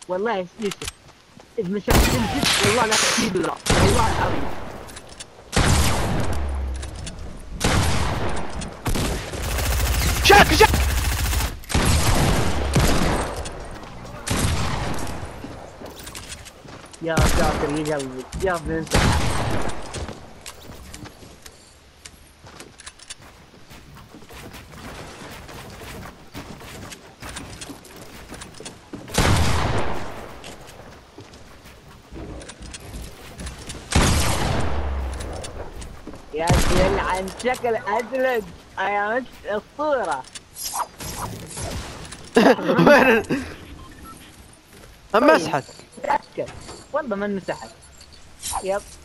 والله يوسف إذا ما شفت تمسك والله لا تحسيب له والله العظيم. شاك يا شاطر يا قلبي يا ابن انت. يا يلعن شكل ادلج يا الصورة. وين مسحت؟ تأكد والله ما مسحت. يب